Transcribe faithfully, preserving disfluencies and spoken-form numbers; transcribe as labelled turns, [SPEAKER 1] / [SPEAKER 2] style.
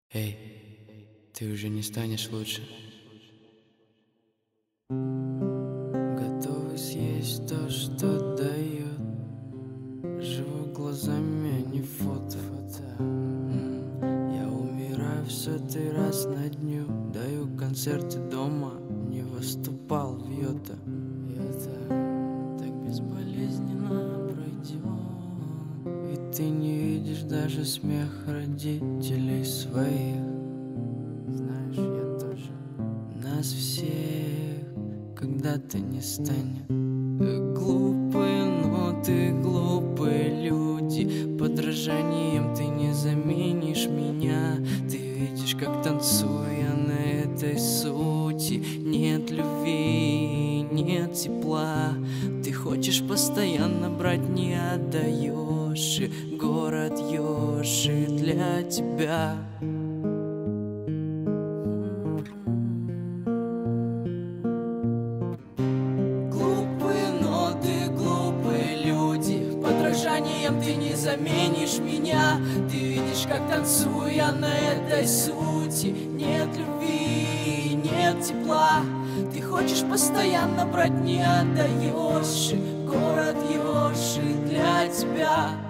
[SPEAKER 1] Эй, ты уже не станешь лучше. Готовы съесть то, что дает. Живу глазами, а не фото. Я умираю в сотый раз на дню. Даю концерты дома, не выступал в Йота. Йота так безболезненно пройдет. Ведь ты не видишь даже смех родителей своих. Знаешь, я тоже. Нас всех когда-то не станет. Глупые ноты, глупые люди. Подражанием ты не заменишь меня. Ты видишь, как танцую я на этой сути. Нет любви, нет тепла. Ты хочешь постоянно брать, не отдаешь. И город Йоши для тебя. Подражанием ты не заменишь меня. Ты видишь, как танцую я на этой сути. Нет любви, нет тепла. Ты хочешь постоянно брать, не отдаешь. Город Йоши для тебя.